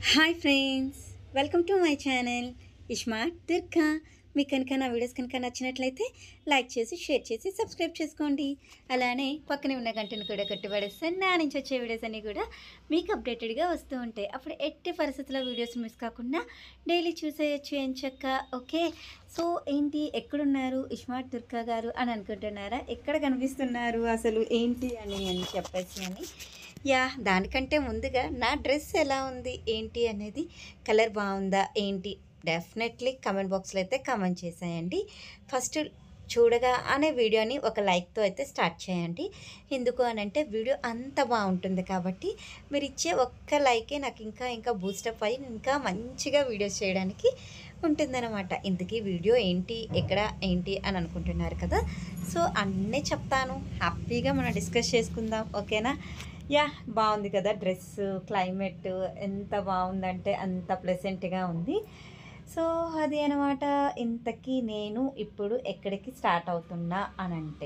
Hi friends, welcome to my channel iSmart Durga. మీకు కనుక నా వీడియోస్ కనుక నచ్చినట్లయితే లైక్ చేసి షేర్ చేసి సబ్స్క్రైబ్ చేసుకోండి. అలానే పక్కనే ఉన్న గంటను కూడా కట్టిపడేస్తే నా నుంచి వచ్చే వీడియోస్ అన్నీ కూడా మీకు అప్డేటెడ్గా వస్తూ ఉంటాయి. అప్పుడు ఎట్టి పరిస్థితుల్లో వీడియోస్ మిస్ కాకుండా డైలీ చూసేయచ్చు ఎంచక్క. ఓకే, సో ఏంటి ఎక్కడున్నారు ఇస్మార్ట్ దుర్గా గారు అని అనుకుంటున్నారా? ఎక్కడ కనిపిస్తున్నారు అసలు ఏంటి అని చెప్పేసి దానికంటే ముందుగా నా డ్రెస్ ఎలా ఉంది ఏంటి అనేది, కలర్ బాగుందా ఏంటి, డెఫినెట్లీ కమెంట్ బాక్స్లో అయితే కమెంట్ చేసేయండి. ఫస్ట్ చూడగా అనే వీడియోని ఒక లైక్తో అయితే స్టార్ట్ చేయండి. ఎందుకు అనంటే వీడియో అంత బాగుంటుంది కాబట్టి మీరు ఇచ్చే ఒక్క లైకే నాకు ఇంకా ఇంకా బూస్టప్ అయ్యి ఇంకా మంచిగా వీడియోస్ చేయడానికి ఉంటుందన్నమాట. ఇంతకీ వీడియో ఏంటి, ఎక్కడ ఏంటి అని అనుకుంటున్నారు కదా, సో అన్నీ చెప్తాను. హ్యాపీగా మనం డిస్కస్ చేసుకుందాం, ఓకేనా? బాగుంది కదా డ్రెస్, క్లైమేట్ ఎంత బాగుందంటే అంత ప్లెజెంట్గా ఉంది. సో అది అనమాట. ఇంతకీ నేను ఇప్పుడు ఎక్కడికి స్టార్ట్ అవుతున్నా అనంటే,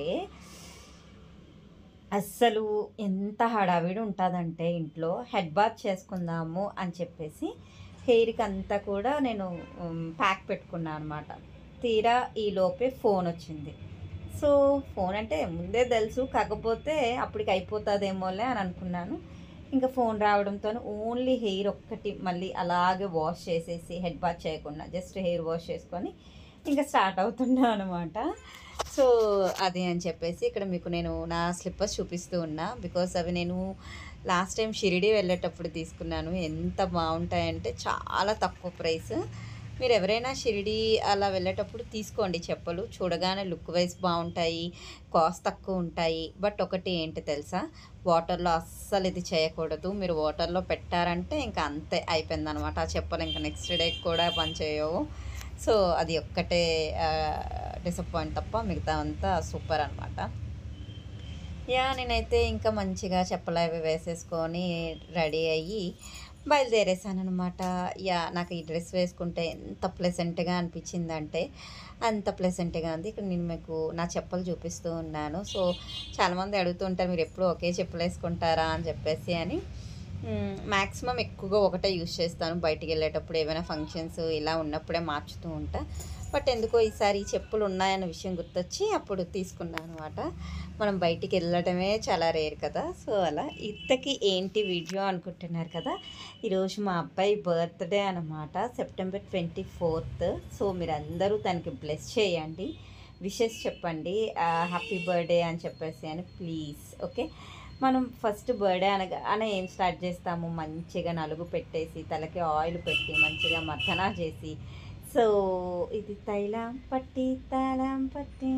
అస్సలు ఎంత హడావిడి ఉంటుందంటే ఇంట్లో హెడ్ బాత్ చేసుకుందాము అని చెప్పేసి హెయిర్కి అంతా కూడా నేను ప్యాక్ పెట్టుకున్నాను అనమాట. తీరా ఈ లోపే ఫోన్ వచ్చింది. సో ఫోన్ అంటే ముందే తెలుసు, కాకపోతే అప్పటికి అయిపోతుందేమోలే అని అనుకున్నాను. ఇంకా ఫోన్ రావడంతో ఓన్లీ హెయిర్ ఒక్కటి మళ్ళీ అలాగే వాష్ చేసేసి, హెడ్ బాత్ చేయకుండా జస్ట్ హెయిర్ వాష్ చేసుకొని ఇంకా స్టార్ట్ అవుతున్నా అనమాట. సో అది అని చెప్పేసి ఇక్కడ మీకు నేను నా స్లిప్పర్స్ చూపిస్తూ ఉన్నా. బికాస్ అవి నేను లాస్ట్ టైం షిరిడి వెళ్ళేటప్పుడు తీసుకున్నాను. ఎంత బాగుంటాయంటే చాలా తక్కువ ప్రైస్. మీరు ఎవరైనా షిరిడి అలా వెళ్ళేటప్పుడు తీసుకోండి చెప్పులు. చూడగానే లుక్ వైజ్ బాగుంటాయి, కాస్ట్ తక్కువ ఉంటాయి. బట్ ఒకటి ఏంటి తెలుసా, వాటర్లో అస్సలు ఇది చేయకూడదు. మీరు వాటర్లో పెట్టారంటే ఇంకా అంతే అయిపోయిందనమాట. ఆ చెప్పులు ఇంకా నెక్స్ట్ డే కూడా పనిచేయవు. సో అది ఒక్కటే డిసప్పాయింట్ తప్ప మిగతా అంతా సూపర్ అనమాట. నేనైతే ఇంకా మంచిగా చెప్పులు అవి వేసేసుకొని రెడీ అయ్యి బయలుదేరేసాను అనమాట. నాకు ఈ డ్రెస్ వేసుకుంటే ఎంత ప్లెజెంట్గా అనిపించిందంటే అంత ప్లెజెంట్గా ఉంది. ఇక్కడ నేను మీకు నా చెప్పులు చూపిస్తూ ఉన్నాను. సో చాలామంది అడుగుతూ ఉంటారు, మీరు ఎప్పుడు ఒకే చెప్పులు వేసుకుంటారా అని చెప్పేసి అని. మ్యాక్సిమం ఎక్కువగా ఒకటే యూజ్ చేస్తాను. బయటికి వెళ్ళేటప్పుడు ఏమైనా ఫంక్షన్స్ ఇలా ఉన్నప్పుడే మార్చుతూ ఉంటా. బట్ ఎందుకో ఈసారి చెప్పులు ఉన్నాయన్న విషయం గుర్తొచ్చి అప్పుడు తీసుకున్నాను అనమాట. మనం బయటికి వెళ్ళడమే చాలా రేర్ కదా. సో అలా ఇంతకీ ఏంటి వీడియో అనుకుంటున్నారు కదా, ఈరోజు మా అబ్బాయి బర్త్డే అనమాట, సెప్టెంబర్ 24th. సో మీరందరూ తనకి బ్లెస్ చేయండి, విషెస్ చెప్పండి, హ్యాపీ బర్త్డే అని చెప్పేసి అని ప్లీజ్. ఓకే, మనం ఫస్ట్ బర్త్డే అనగానే ఏం స్టార్ట్ చేస్తాము, మంచిగా నలుగు పెట్టేసి తలకి ఆయిల్ పెట్టి మంచిగా మర్దనా చేసి, సో ఇది తైలం పట్టి తైలం పట్టి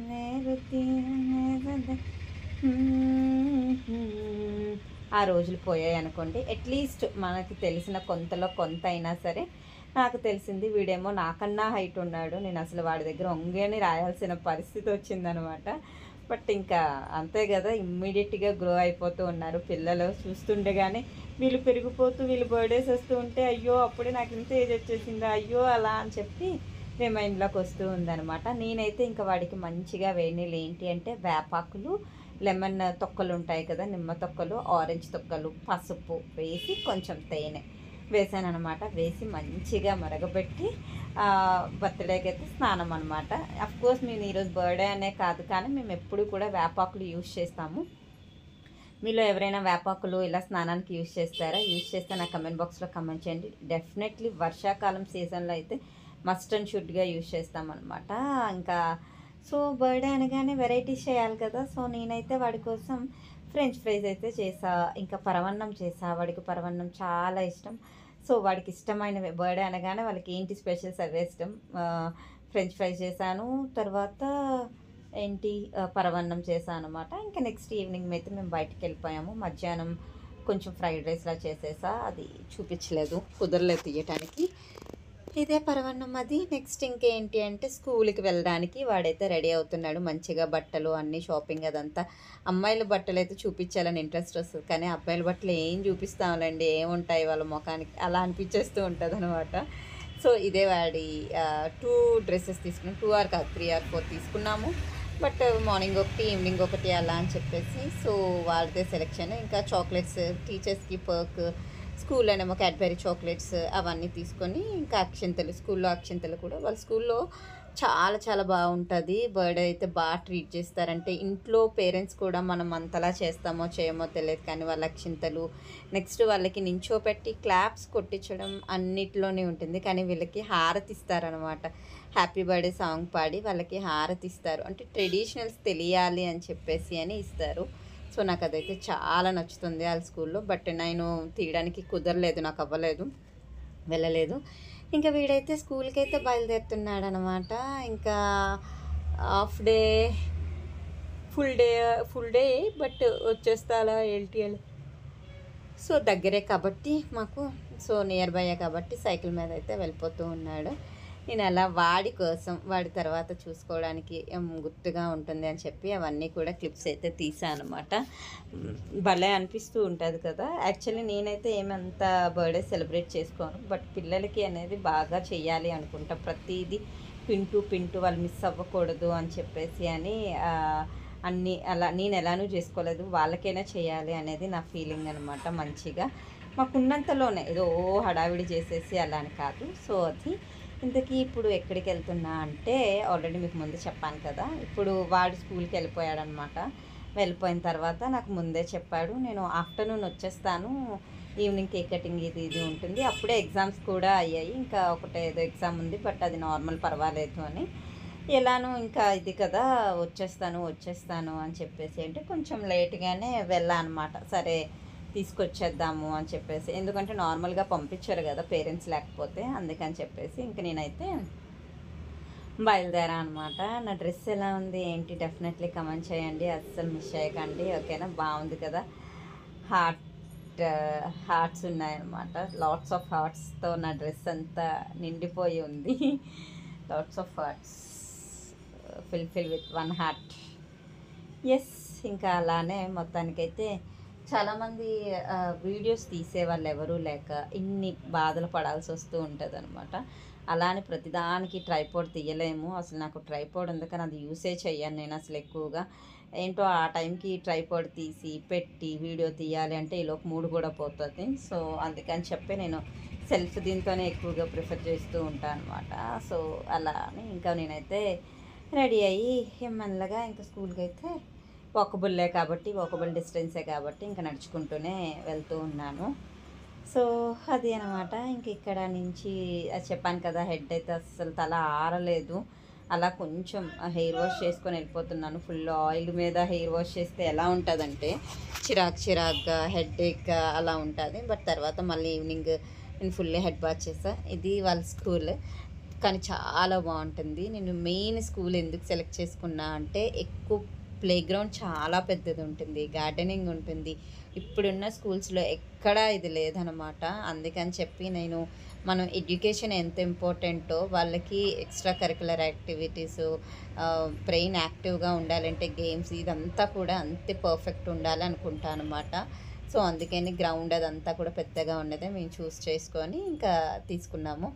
ఆ రోజులు పోయాయి అనుకోండి. అట్లీస్ట్ మనకి తెలిసిన కొంతలో కొంత అయినా సరే. నాకు తెలిసింది వీడేమో నాకన్నా హైట్ ఉన్నాడు, నేను అసలు వాడి దగ్గర ఒంగని రాయాల్సిన పరిస్థితి వచ్చిందనమాట. బట్ ఇంకా అంతే కదా, ఇమ్మీడియట్గా గ్రో అయిపోతూ ఉన్నారు పిల్లలు. చూస్తుండగానే వీళ్ళు పెరిగిపోతూ వీళ్ళు బర్త్డేస్ వస్తూ ఉంటే అయ్యో అప్పుడే నాకు ఇంత ఏజ్ వచ్చేసిందా అయ్యో అలా అని చెప్పి మైండ్లోకి వస్తూ ఉందనమాట. నేనైతే ఇంకా వాడికి మంచిగా వేడినీళ్ళు ఏంటి అంటే వేపాకులు, లెమన్ తొక్కలు ఉంటాయి కదా, నిమ్మ తొక్కలు, ఆరెంజ్ తొక్కలు, పసుపు వేసి కొంచెం తేనె వేసాను అనమాట. వేసి మంచిగా మరగబెట్టి బర్త్డేకి అయితే స్నానం అనమాట. అఫ్కోర్స్ మేము ఈరోజు బర్త్డే అనే కాదు, కానీ మేము ఎప్పుడు కూడా వేపాకులు యూజ్ చేస్తాము. మీలో ఎవరైనా వేపాకులు ఇలా స్నానానికి యూజ్ చేస్తారా? యూజ్ చేస్తే నా కమెంట్ బాక్స్లో కమెంట్ చేయండి. డెఫినెట్లీ వర్షాకాలం సీజన్లో అయితే మస్ట్ అండ్ షుడ్గా యూజ్ చేస్తామన్నమాట. ఇంకా సో బర్త్డే అనగానే వెరైటీస్ చేయాలి కదా. సో నేనైతే వాడి కోసం ఫ్రెంచ్ ఫ్రైస్ అయితే చేసా, ఇంకా పరవన్నం చేసా. వాడికి పరవన్నం చాలా ఇష్టం. సో వాడికి ఇష్టమైన బర్త్డే అనగానే వాళ్ళకి ఏంటి స్పెషల్స్ అవే ఇష్టం. ఫ్రెంచ్ ఫ్రైస్ చేశాను, తర్వాత ఏంటి పరవన్నం చేశాను అనమాట. ఇంకా నెక్స్ట్ ఈవినింగ్ అయితే మేము బయటికి వెళ్ళిపోయాము. మధ్యాహ్నం కొంచెం ఫ్రైడ్ రైస్లా చేసేసా, అది చూపించలేదు, కుదరలేదు తీయటానికి. ఇదే పరవన్నం అది. నెక్స్ట్ ఇంకేంటి అంటే స్కూల్కి వెళ్ళడానికి వాడైతే రెడీ అవుతున్నాడు. మంచిగా బట్టలు అన్నీ షాపింగ్ అదంతా. అమ్మాయిల బట్టలు అయితే చూపించాలని ఇంట్రెస్ట్ వస్తుంది, కానీ అబ్బాయిల బట్టలు ఏం చూపిస్తాంలేండి, ఏముంటాయి వాళ్ళ ముఖానికి అలా అనిపించేస్తూ ఉంటుంది అనమాట. సో ఇదే వాడి 2 డ్రెస్సెస్ తీసుకున్నాం. 2 ఆర్ కాదు 3 ఆర్ 4 తీసుకున్నాము. బట్ మార్నింగ్ ఒకటి ఈవినింగ్ ఒకటి అలా అని చెప్పేసి. సో వాళ్ళదే సెలెక్షన్. ఇంకా చాక్లెట్స్ టీచర్స్కి పర్క్. స్కూల్లోనేమో క్యాడ్బరీ చాక్లెట్స్ అవన్నీ తీసుకొని ఇంకా స్కూల్లో అక్షింతలు కూడా వాళ్ళ స్కూల్లో చాలా చాలా బాగుంటుంది. బర్త్డే అయితే బాగా ట్రీట్ చేస్తారంటే ఇంట్లో పేరెంట్స్ కూడా మనం అంతలా చేస్తామో చేయమో తెలియదు కానీ వాళ్ళ అక్షింతలు నెక్స్ట్ వాళ్ళకి నించోపెట్టి క్లాప్స్ కొట్టించడం అన్నిట్లోనే ఉంటుంది. కానీ వీళ్ళకి హారతి ఇస్తారనమాట. హ్యాపీ బర్త్డే సాంగ్ పాడి వాళ్ళకి హారతి ఇస్తారు. అంటే ట్రెడిషనల్స్ తెలియాలి అని చెప్పేసి అని ఇస్తారు. సో నాకు అదైతే చాలా నచ్చుతుంది వాళ్ళ స్కూల్లో. బట్ నేను తీయడానికి కుదరలేదు, నాకు అవ్వలేదు, వెళ్ళలేదు. ఇంకా వీడైతే స్కూల్కి అయితే బయలుదేరుతున్నాడు అనమాట. ఇంకా half day full day but వచ్చేస్తా అలా ఎల్టీఎల్. సో దగ్గరే కాబట్టి మాకు, సో నియర్ బై కాబట్టి సైకిల్ మీద అయితే వెళ్ళిపోతూ ఉన్నాడు. నేను అలా వాడి కోసం వాడి తర్వాత చూసుకోవడానికి గుర్తుగా ఉంటుంది అని చెప్పి అవన్నీ కూడా క్లిప్స్ అయితే తీసాను అనమాట. భలే అనిపిస్తూ ఉంటుంది కదా. యాక్చువల్లీ నేనైతే ఏమంత బర్త్డే సెలబ్రేట్ చేసుకోను, బట్ పిల్లలకి అనేది బాగా చెయ్యాలి అనుకుంటా. ప్రతిదీ పింటూ వాళ్ళు మిస్ అవ్వకూడదు అని చెప్పేసి అని అన్నీ అలా నేను ఎలానూ చేసుకోలేదు, వాళ్ళకైనా చేయాలి అనేది నా ఫీలింగ్ అనమాట. మంచిగా మాకున్నంతలోనే ఏదో హడావిడి చేసేసి అలా అని కాదు. సో అది ఇంతకీ ఇప్పుడు ఎక్కడికి వెళ్తున్నా అంటే ఆల్రెడీ మీకు ముందు చెప్పాను కదా. ఇప్పుడు వాడు స్కూల్కి వెళ్ళిపోయాడనమాట. వెళ్ళిపోయిన తర్వాత నాకు ముందే చెప్పాడు, నేను ఆఫ్టర్నూన్ వచ్చేస్తాను, ఈవినింగ్ కేక్ కటింగ్ ఇది ఉంటుంది. అప్పుడే ఎగ్జామ్స్ కూడా అయ్యాయి, ఇంకా ఒకటే ఏదో ఎగ్జామ్ ఉంది, బట్ అది నార్మల్ పర్వాలేదు అని. ఎలానో ఇంకా ఇది కదా వచ్చేస్తాను అని చెప్పేసి అంటే కొంచెం లేట్గానే వెళ్ళా అనమాట. సరే తీసుకొచ్చేద్దాము అని చెప్పేసి, ఎందుకంటే నార్మల్గా పంపించారు కదా పేరెంట్స్ లేకపోతే, అందుకని చెప్పేసి ఇంక నేనైతే బయలుదేరా అనమాట. నా డ్రెస్ ఎలా ఉంది ఏంటి డెఫినెట్లీ కమెంట్ చేయండి, అస్సలు మిస్ చేయకండి, ఓకేనా. బాగుంది కదా, హార్ట్స్ ఉన్నాయన్నమాట. లాట్స్ ఆఫ్ హార్ట్స్తో నా డ్రెస్ అంతా నిండిపోయి ఉంది. Lots of hearts fill with one heart. Yes, ఇంకా అలానే మొత్తానికైతే చాలామంది వీడియోస్ తీసేవాళ్ళు ఎవరూ లేక ఇన్ని బాధలు పడాల్సి వస్తూ ఉంటుంది అనమాట. అలానే ప్రతిదానికి ట్రైపోడ్ తీయలేము. అసలు నాకు ట్రైపోడ్ అందుకని అది యూసే చెయ్యను నేను అసలు ఎక్కువగా. ఏంటో ఆ టైంకి ట్రైపోడ్ తీసి పెట్టి వీడియో తీయాలి అంటే ఈలోపు మూడు కూడా పోతుంది. సో అందుకని చెప్పి నేను సెల్ఫ్ దీంతోనే ఎక్కువగా ప్రిఫర్ చేస్తూ ఉంటాను అనమాట. సో అలా అని ఇంకా నేనైతే రెడీ అయ్యి మెల్లగా ఇంకా స్కూల్కి అయితే వాకబుల్ డిస్టెన్సే కాబట్టి ఇంకా నడుచుకుంటూనే వెళ్తూ ఉన్నాను. సో అది అనమాట. ఇంక ఇక్కడ నుంచి చెప్పాను కదా, హెడ్ అయితే అస్సలు తల ఆరలేదు. అలా కొంచెం హెయిర్ వాష్ చేసుకొని వెళ్ళిపోతున్నాను. ఫుల్ ఆయిల్ మీద హెయిర్ వాష్ చేస్తే ఎలా ఉంటుందంటే చిరాగ్గా హెడేక్గా అలా ఉంటుంది. బట్ తర్వాత మళ్ళీ ఈవినింగ్ నేను ఫుల్లీ హెడ్ వాష్ చేస్తాను. ఇది వాళ్ళ స్కూల్ కానీ చాలా బాగుంటుంది. నేను మెయిన్ స్కూల్ ఎందుకు సెలెక్ట్ చేసుకున్నా అంటే ఎక్కువ ప్లే గ్రౌండ్ చాలా పెద్దది ఉంటుంది, గార్డెనింగ్ ఉంటుంది. ఇప్పుడున్న స్కూల్స్లో ఎక్కడా ఇది లేదనమాట. అందుకని చెప్పి నేను మనం ఎడ్యుకేషన్ ఎంత ఇంపార్టెంటో వాళ్ళకి ఎక్స్ట్రా కరికులర్ యాక్టివిటీస్, బ్రెయిన్ యాక్టివ్గా ఉండాలంటే గేమ్స్ ఇదంతా కూడా అంతే పర్ఫెక్ట్ ఉండాలి అనుకుంటాను అనమాట. సో అందుకని గ్రౌండ్ అదంతా కూడా పెద్దగా ఉన్నదే మేము చూస్ చేసుకొని ఇంకా తీసుకున్నాము.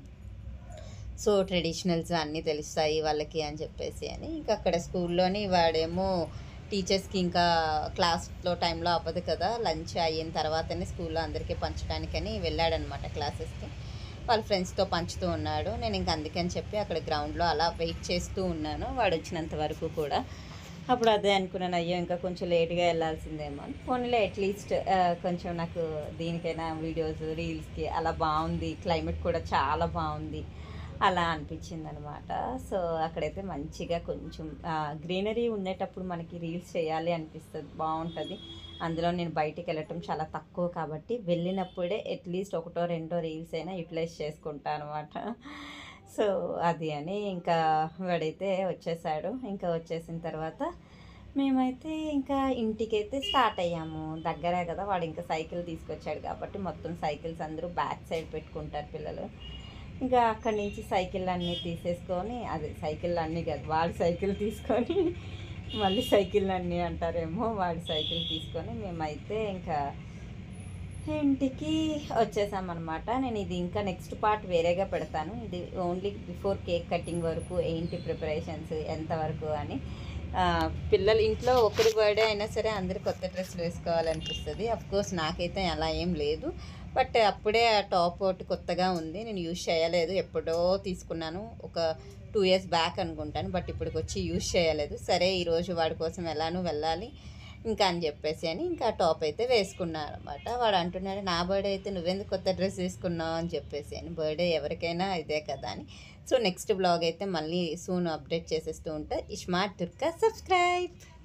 సో ట్రెడిషనల్స్ అన్నీ తెలుస్తాయి వాళ్ళకి అని చెప్పేసి అని ఇంకా అక్కడ స్కూల్లోని వాడేమో టీచర్స్కి ఇంకా క్లాస్లో టైంలో అవ్వదు కదా, లంచ్ అయిన తర్వాతనే స్కూల్లో అందరికీ పంచడానికని వెళ్ళాడనమాట క్లాసెస్కి. వాళ్ళ ఫ్రెండ్స్తో పంచుతూ ఉన్నాడు. నేను ఇంక అందుకని చెప్పి అక్కడ గ్రౌండ్లో అలా వెయిట్ చేస్తూ ఉన్నాను వాడు వచ్చినంత వరకు కూడా. అప్పుడు అదే అనుకున్నాను, అయ్యో ఇంకా కొంచెం లేట్గా వెళ్ళాల్సిందేమో అని. ఫోన్లో అట్లీస్ట్ కొంచెం నాకు దీనికైనా వీడియోస్ రీల్స్కి అలా బాగుంది, క్లైమేట్ కూడా చాలా బాగుంది అలా అనిపించింది అనమాట. సో అక్కడైతే మంచిగా కొంచెం గ్రీనరీ ఉండేటప్పుడు మనకి రీల్స్ చేయాలి అనిపిస్తుంది, బాగుంటుంది. అందులో నేను బయటికి వెళ్ళటం చాలా తక్కువ కాబట్టి వెళ్ళినప్పుడే అట్లీస్ట్ ఒకటో రెండో రీల్స్ అయినా యూటిలైజ్ చేసుకుంటాను అనమాట. సో అది అని ఇంకా వాడైతే వచ్చేసాడు. ఇంకా వచ్చేసిన తర్వాత మేమైతే ఇంకా ఇంటికైతే స్టార్ట్ అయ్యాము. దగ్గరే కదా, వాడు ఇంకా సైకిల్ తీసుకొచ్చాడు కాబట్టి మొత్తం సైకిల్స్ అందరూ బ్యాక్ సైడ్ పెట్టుకుంటారు పిల్లలు. ఇంకా అక్కడి నుంచి సైకిల్ అన్నీ తీసేసుకొని, అదే సైకిల్ అన్నీ కాదు వాడి సైకిల్ తీసుకొని, మళ్ళీ సైకిల్ అన్నీ అంటారేమో, వాడి సైకిల్ తీసుకొని మేమైతే ఇంకా ఇంటికి వచ్చేసామన్నమాట. నేను ఇది ఇంకా నెక్స్ట్ పార్ట్ వేరేగా పెడతాను. ఇది ఓన్లీ బిఫోర్ కేక్ కటింగ్ వరకు ఏంటి ప్రిపరేషన్స్ ఎంతవరకు అని. పిల్లలు ఇంట్లో ఒకరి బర్త్డే అయినా సరే అందరు కొత్త డ్రెస్సులు వేసుకోవాలనిపిస్తుంది. అఫ్కోర్స్ నాకైతే అలా ఏం లేదు, బట్ అప్పుడే ఆ టాప్ ఒకటి కొత్తగా ఉంది, నేను యూజ్ చేయలేదు, ఎప్పుడో తీసుకున్నాను, ఒక 2 ఇయర్స్ బ్యాక్ అనుకుంటాను. బట్ ఇప్పటికి వచ్చి యూజ్ చేయలేదు. సరే ఈరోజు వాడి కోసం ఎలానూ వెళ్ళాలి ఇంకా అని చెప్పేసి అని ఇంకా టాప్ అయితే వేసుకున్నాను అనమాట. వాడు అంటున్నాడు, నా బర్త్డే అయితే నువ్వెందుకు కొత్త డ్రెస్ వేసుకున్నావు అని చెప్పేసి అని. బర్త్డే ఎవరికైనా ఇదే కదా అని. సో నెక్స్ట్ బ్లాగ్ అయితే మళ్ళీ సూన్ అప్డేట్ చేసేస్తూ ఉంటా. Smart Durga subscribe.